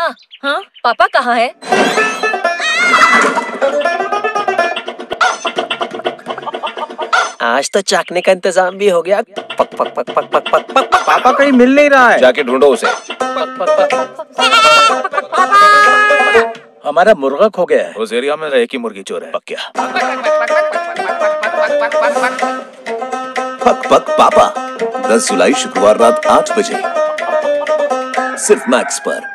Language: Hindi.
हाँ, पापा कहाँ है? आज तो चाकने का इंतजाम भी हो गया। पक पक पक पक पक पक पक पक। पापा कहीं मिल नहीं रहा है। जाके ढूंढो उसे। हमारा मुर्गा खो गया है। उस एरिया में एक ही मुर्गी चोर है। पक्या। पक पक पापा 10 जुलाई शुक्रवार रात 8 बजे सिर्फ मैक्स पर।